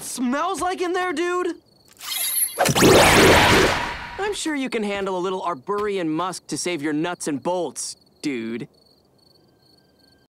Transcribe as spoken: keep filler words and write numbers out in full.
smells like in there, dude? I'm sure you can handle a little Arborian musk to save your nuts and bolts, dude.